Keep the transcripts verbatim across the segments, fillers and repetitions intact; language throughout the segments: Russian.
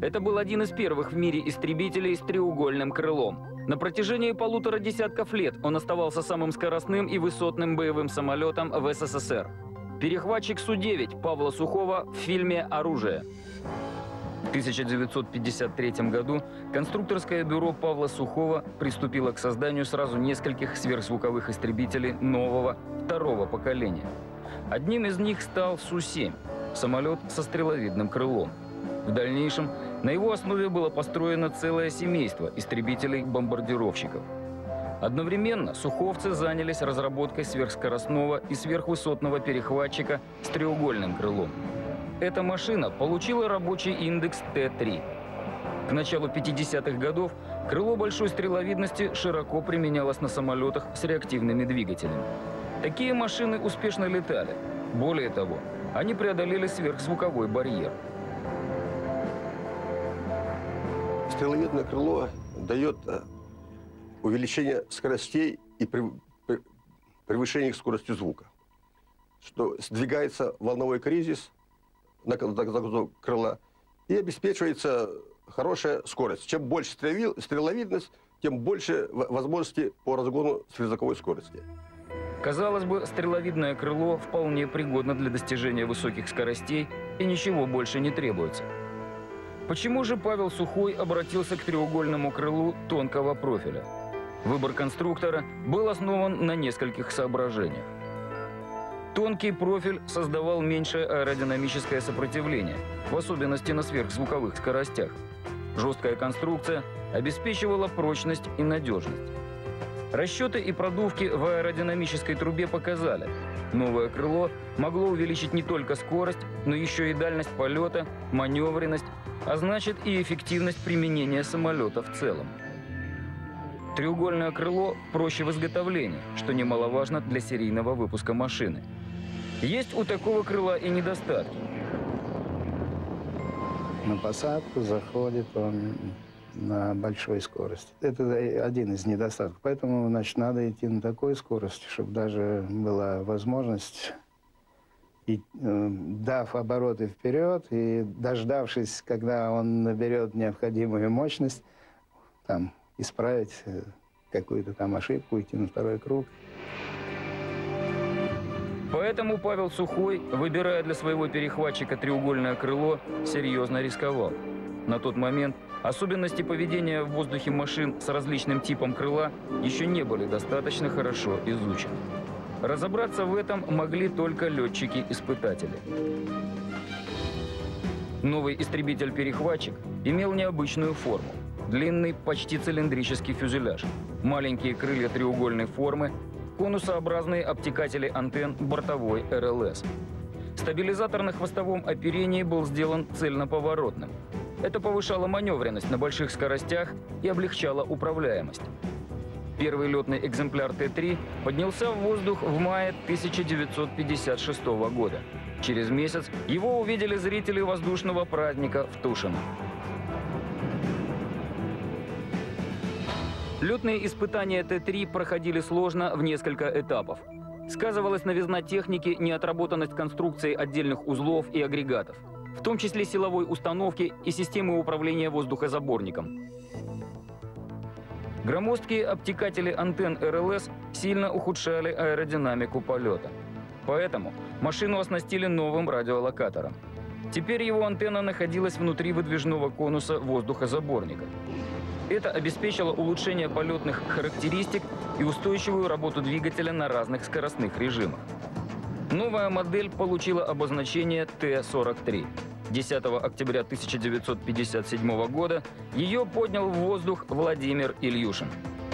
Это был один из первых в мире истребителей с треугольным крылом. На протяжении полутора десятков лет он оставался самым скоростным и высотным боевым самолетом в СССР. Перехватчик Су девять Павла Сухого в фильме «Оружие». В тысяча девятьсот пятьдесят третьем году конструкторское бюро Павла Сухого приступило к созданию сразу нескольких сверхзвуковых истребителей нового, второго поколения. Одним из них стал Су семь – самолет со стреловидным крылом. В дальнейшем на его основе было построено целое семейство истребителей-бомбардировщиков. Одновременно суховцы занялись разработкой сверхскоростного и сверхвысотного перехватчика с треугольным крылом. Эта машина получила рабочий индекс Т три. К началу пятидесятых годов крыло большой стреловидности широко применялось на самолетах с реактивными двигателями. Такие машины успешно летали. Более того, они преодолели сверхзвуковой барьер. Стреловидное крыло дает увеличение скоростей и превышение их скорости звука, что сдвигается волновой кризис на крыла и обеспечивается хорошая скорость. Чем больше стреловидность, тем больше возможностей по разгону сверхзвуковой скорости. Казалось бы, стреловидное крыло вполне пригодно для достижения высоких скоростей, и ничего больше не требуется. Почему же Павел Сухой обратился к треугольному крылу тонкого профиля? Выбор конструктора был основан на нескольких соображениях. Тонкий профиль создавал меньшее аэродинамическое сопротивление, в особенности на сверхзвуковых скоростях. Жесткая конструкция обеспечивала прочность и надежность. Расчеты и продувки в аэродинамической трубе показали, новое крыло могло увеличить не только скорость, но еще и дальность полета, маневренность, а значит и эффективность применения самолета в целом. Треугольное крыло проще в изготовлении, что немаловажно для серийного выпуска машины. Есть у такого крыла и недостатки. На посадку заходит он на большой скорости. Это один из недостатков. Поэтому, значит, надо идти на такой скорости, чтобы даже была возможность, и, э, дав обороты вперед и дождавшись, когда он наберет необходимую мощность, там, исправить какую-то там ошибку, идти на второй круг. Поэтому Павел Сухой, выбирая для своего перехватчика треугольное крыло, серьезно рисковал. На тот момент особенности поведения в воздухе машин с различным типом крыла еще не были достаточно хорошо изучены. Разобраться в этом могли только летчики-испытатели. Новый истребитель-перехватчик имел необычную форму. Длинный, почти цилиндрический фюзеляж, маленькие крылья треугольной формы, конусообразные обтекатели антенн бортовой эр эл эс. Стабилизатор на хвостовом оперении был сделан цельноповоротным. Это повышало маневренность на больших скоростях и облегчало управляемость. Первый летный экземпляр Т три поднялся в воздух в мае тысяча девятьсот пятьдесят шестого года. Через месяц его увидели зрители воздушного праздника в Тушино. Летные испытания Т три проходили сложно в несколько этапов. Сказывалась новизна техники, неотработанность конструкции отдельных узлов и агрегатов, в том числе силовой установки и системы управления воздухозаборником. Громоздкие обтекатели антенн эр эл эс сильно ухудшали аэродинамику полета. Поэтому машину оснастили новым радиолокатором. Теперь его антенна находилась внутри выдвижного конуса воздухозаборника. Это обеспечило улучшение полетных характеристик и устойчивую работу двигателя на разных скоростных режимах. Новая модель получила обозначение Т сорок три. десятого октября тысяча девятьсот пятьдесят седьмого года ее поднял в воздух Владимир Ильюшин.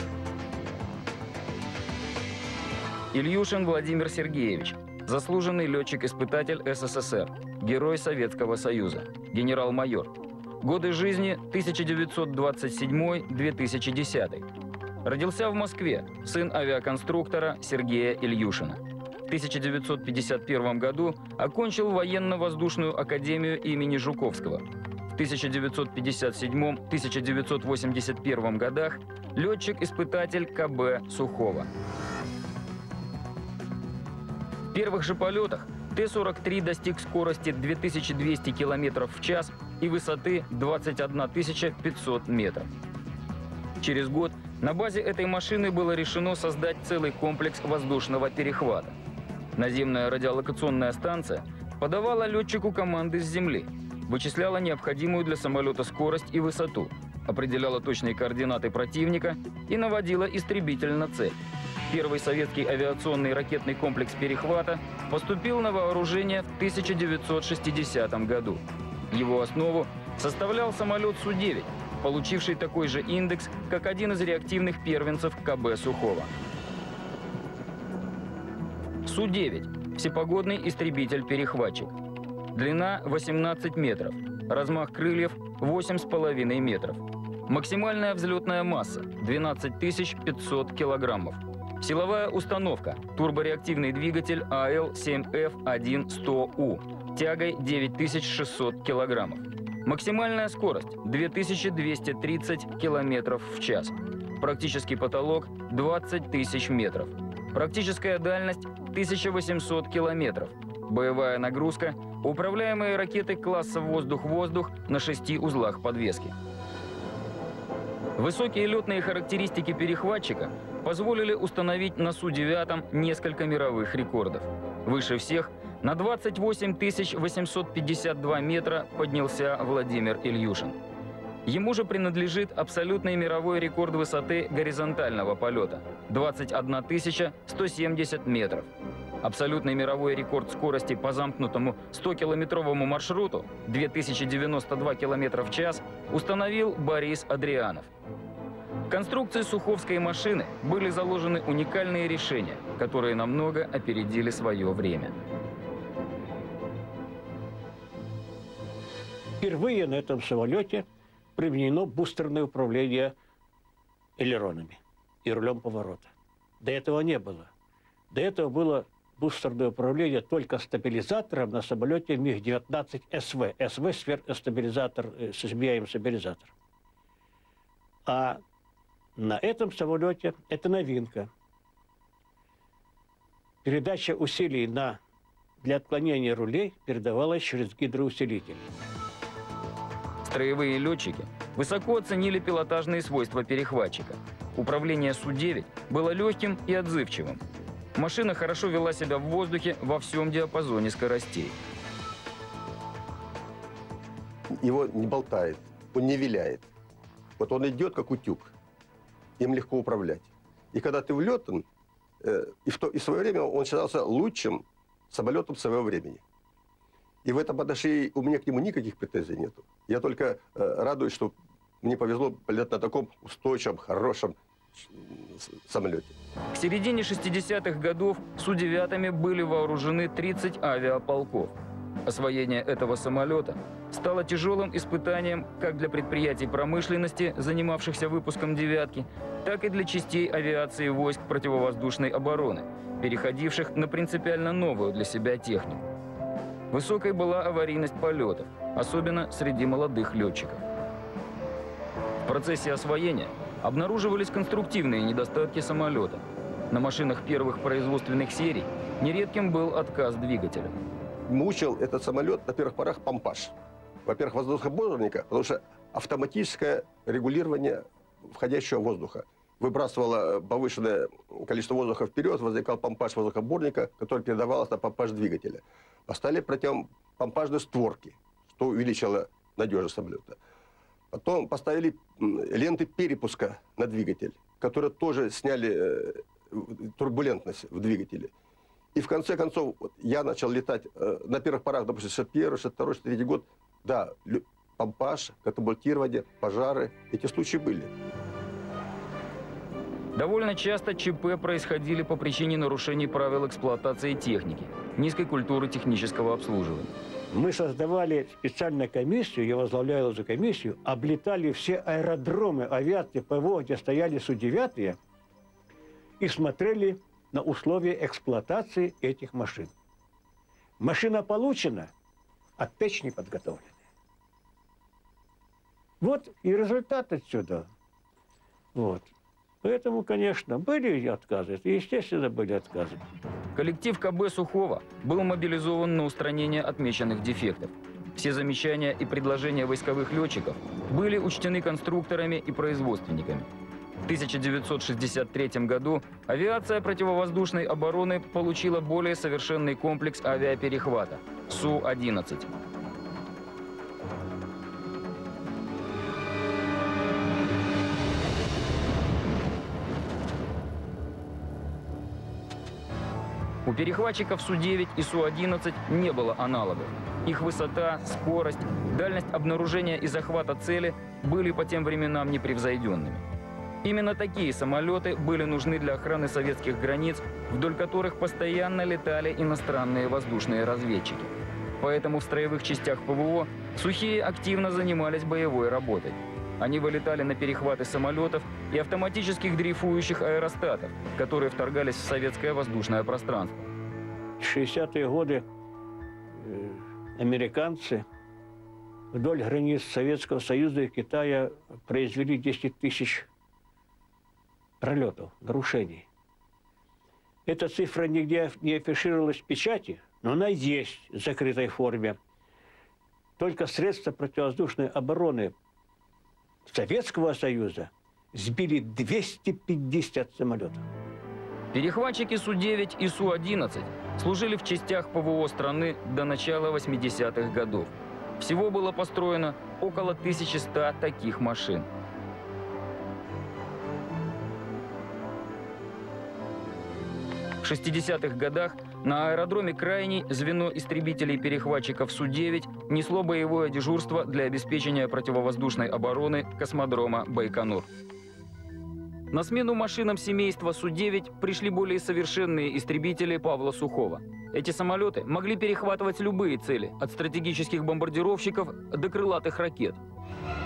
Ильюшин Владимир Сергеевич, заслуженный летчик-испытатель эс эс эс эр, герой Советского Союза, генерал-майор. Годы жизни тысяча девятьсот двадцать седьмой — две тысячи десятый. Родился в Москве, сын авиаконструктора Сергея Ильюшина. В тысяча девятьсот пятьдесят первом году окончил военно-воздушную академию имени Жуковского. В тысяча девятьсот пятьдесят седьмом — тысяча девятьсот восемьдесят первом годах летчик-испытатель ка бэ Сухого. В первых же полетах Т сорок три достиг скорости две тысячи двести километров в час и высоты двадцать одна тысяча пятьсот метров. Через год на базе этой машины было решено создать целый комплекс воздушного перехвата. Наземная радиолокационная станция подавала летчику команды с земли, вычисляла необходимую для самолета скорость и высоту, определяла точные координаты противника и наводила истребитель на цель. Первый советский авиационный ракетный комплекс перехвата поступил на вооружение в тысяча девятьсот шестидесятом году. Его основу составлял самолет Су девять, получивший такой же индекс, как один из реактивных первенцев ка бэ Сухого. Су девять – всепогодный истребитель-перехватчик. Длина восемнадцать метров, размах крыльев восемь с половиной метров. Максимальная взлетная масса – двенадцать тысяч пятьсот килограммов. Силовая установка – турбореактивный двигатель А Л семь Ф один сто У тягой девять тысяч шестьсот килограммов. Максимальная скорость – две тысячи двести тридцать километров в час. Практический потолок – двадцать тысяч метров. Практическая дальность – тысяча восемьсот километров. Боевая нагрузка – управляемые ракеты класса воздух-воздух на шести узлах подвески. Высокие летные характеристики перехватчика позволили установить на Су девять несколько мировых рекордов. Выше всех на двадцать восемь тысяч восемьсот пятьдесят два метра поднялся Владимир Ильюшин. Ему же принадлежит абсолютный мировой рекорд высоты горизонтального полета – двадцать одна тысяча сто семьдесят метров. Абсолютный мировой рекорд скорости по замкнутому стокилометровому маршруту – две тысячи девяносто два километра в час – установил Борис Адрианов. В конструкции суховской машины были заложены уникальные решения, которые намного опередили свое время. Впервые на этом самолете применено бустерное управление элеронами и рулем поворота. До этого не было. До этого было бустерное управление только стабилизатором на самолете МиГ девятнадцать С В. С В – сверхстабилизатор, с изменяемым стабилизатором. А на этом самолете это новинка. Передача усилий на, для отклонения рулей передавалась через гидроусилитель. Строевые летчики высоко оценили пилотажные свойства перехватчика. Управление Су девять было легким и отзывчивым. Машина хорошо вела себя в воздухе во всем диапазоне скоростей. Его не болтает, он не виляет. Вот он идет, как утюг. Им легко управлять. И когда ты влетан, э, и, в то, и в свое время он считался лучшим самолетом своего времени. И в этом отношении у меня к нему никаких претензий нету. Я только э, радуюсь, что мне повезло полетать на таком устойчивом, хорошем самолете. К середине шестидесятых годов Су девять были вооружены тридцать авиаполков. Освоение этого самолета стало тяжелым испытанием как для предприятий промышленности, занимавшихся выпуском «девятки», так и для частей авиации войск противовоздушной обороны, переходивших на принципиально новую для себя технику. Высокой была аварийность полетов, особенно среди молодых летчиков. В процессе освоения обнаруживались конструктивные недостатки самолета. На машинах первых производственных серий нередким был отказ двигателя. Мучил этот самолет на первых порах помпаж. Во-первых, воздухоборника, потому что автоматическое регулирование входящего воздуха выбрасывало повышенное количество воздуха вперед, возникал помпаж воздухоборника, который передавался на помпаж двигателя. Поставили противопомпажные створки, что увеличило надежность самолета. Потом поставили ленты перепуска на двигатель, которые тоже сняли турбулентность в двигателе. И в конце концов, вот, я начал летать э, на первых порах, допустим, шестьдесят первый, шестьдесят второй, шестьдесят третий год. Да, помпаж, катапультирование, пожары, эти случаи были. Довольно часто ЧП происходили по причине нарушений правил эксплуатации техники, низкой культуры технического обслуживания. Мы создавали специальную комиссию, я возглавлял эту комиссию, облетали все аэродромы авиации ПВО, где стояли Су девять, и смотрели на условия эксплуатации этих машин. Машина получена, а течь не подготовлены. Вот и результат отсюда. Вот. Поэтому, конечно, были отказы, естественно, были отказы. Коллектив ка бэ Сухого был мобилизован на устранение отмеченных дефектов. Все замечания и предложения войсковых летчиков были учтены конструкторами и производственниками. В тысяча девятьсот шестьдесят третьем году авиация противовоздушной обороны получила более совершенный комплекс авиаперехвата – Су одиннадцать. У перехватчиков Су девять и Су одиннадцать не было аналогов. Их высота, скорость, дальность обнаружения и захвата цели были по тем временам непревзойденными. Именно такие самолеты были нужны для охраны советских границ, вдоль которых постоянно летали иностранные воздушные разведчики. Поэтому в строевых частях пэ вэ о Сухие активно занимались боевой работой. Они вылетали на перехваты самолетов и автоматических дрейфующих аэростатов, которые вторгались в советское воздушное пространство. В шестидесятые годы э, американцы вдоль границ Советского Союза и Китая произвели десять тысяч пролетов, нарушений. Эта цифра нигде не афишировалась в печати, но она есть в закрытой форме. Только средства противовоздушной обороны Советского Союза сбили двести пятьдесят самолетов. Перехватчики Су девять и Су одиннадцать служили в частях пэ вэ о страны до начала восьмидесятых годов. Всего было построено около тысячи ста таких машин. В шестидесятых годах на аэродроме Крайний звено истребителей-перехватчиков Су девять несло боевое дежурство для обеспечения противовоздушной обороны космодрома Байконур. На смену машинам семейства Су девять пришли более совершенные истребители Павла Сухого. Эти самолеты могли перехватывать любые цели, от стратегических бомбардировщиков до крылатых ракет.